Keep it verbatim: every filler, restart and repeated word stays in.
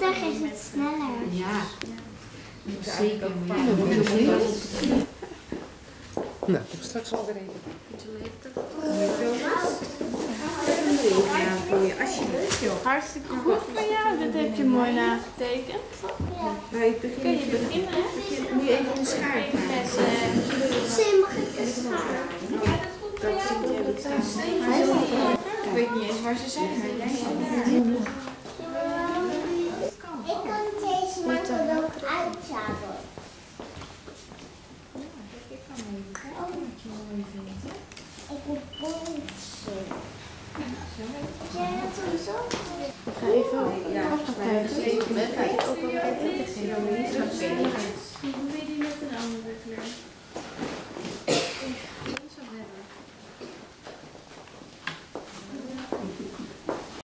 vliegtuig is het sneller. Ja. Zeker. Nou, ik heb straks al weer een. Ja, voor je alsjeblieft joh. Hartstikke goed van jou, dat heb je mooi nagetekend. Nou, je begint, Kun je beginnen? nu even een schaar vragen. Sim, mag ik een schaar? Dat zit er. Ik weet niet eens waar ze zijn. Ik kan deze maken dan uitzagen. Ik wil bootje. Heb jij dat sowieso? Ik ga even Ja, afkijken. met het ook al met het Hoe Hoe wil je die met een andere kleur?